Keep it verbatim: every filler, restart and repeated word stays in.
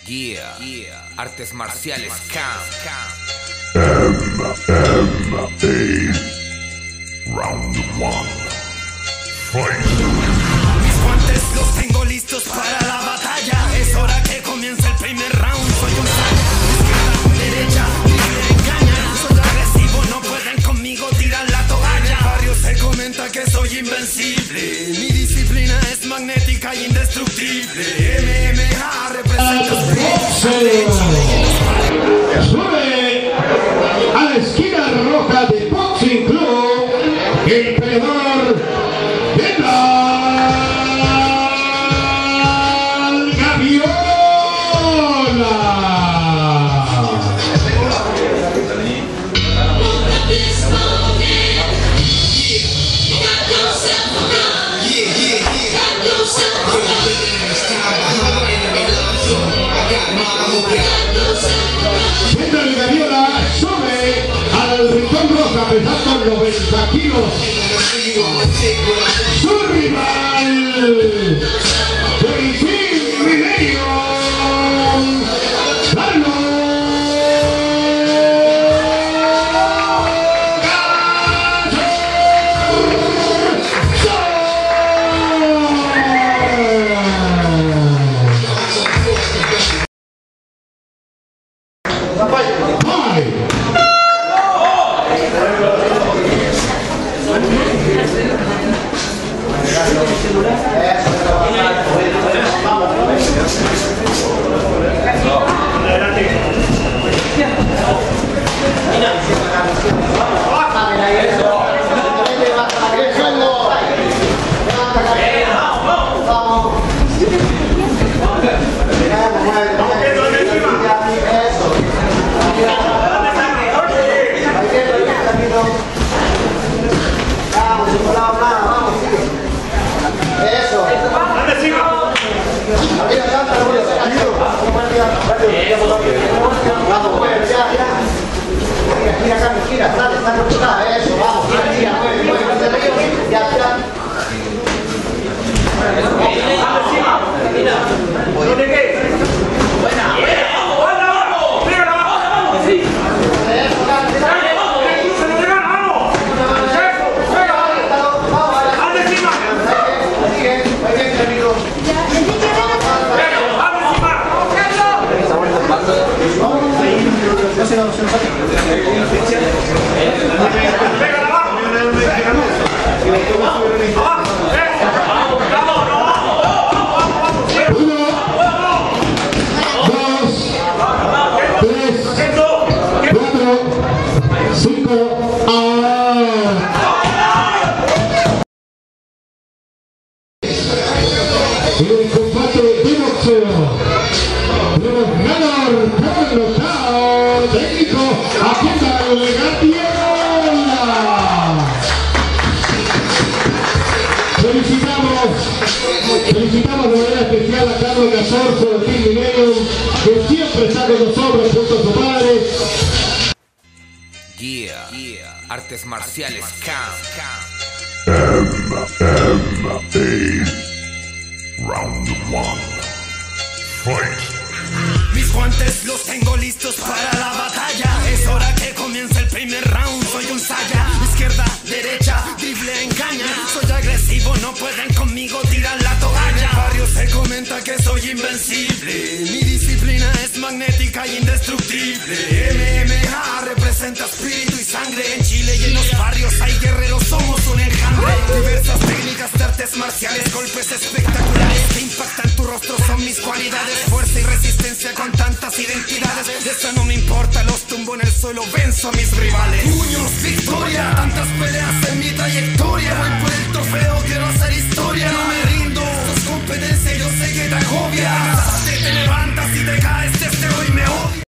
Yeah, yeah. Artes marciales, Cam. M M A. Round one. Fight. Mis guantes los tengo listos para la batalla. Es hora que comience el primer round. Soy un saga, izquierda, derecha, y me engañan. Soy agresivo, no pueden conmigo, tiran la toalla. En barrio se comenta que soy invencible. Mi disciplina es magnética e indestructible. M M A representa Sube a la esquina roja de Boxing Club el peleador de la Gaviola. Siendo el Gaviola sube al rincón roja pesando noventa kilos. Su rival, Beijing Milenio, Carlos Felicitamos de manera especial a Carlos Casorzo del Team Millennium, que siempre está con nosotros junto a su padre. Yeah, yeah. Artes marciales, Cam. M M A. Round one. Fight. Mis guantes los tengo listos para la batalla. Es hora que comience el primer round. Soy un saya, izquierda, derecha, drible, engaña. Soy agresivo, no pueden conmigo, tiran la toalla. En barrio se comenta que soy invencible. Mi disciplina es magnética e indestructible. M M A representa espíritu y sangre. En Chile y en los barrios hay guerreros, somos un enjambre. Diversas técnicas de artes marciales, golpes espectaculares que impactan tu rostro son mis cualidades. Fuerza y resistencia con tantas identidades. Eso no me importa, los tumbo en el suelo, venzo a mis rivales. Puños, victoria, tantas peleas en mi trayectoria.